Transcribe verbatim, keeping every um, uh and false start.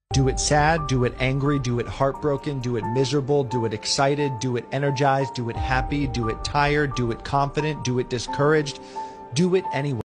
Do it sad, do it angry, do it heartbroken, do it miserable, do it excited, do it energized, do it happy, do it tired, do it confident, do it discouraged. Do it anyway.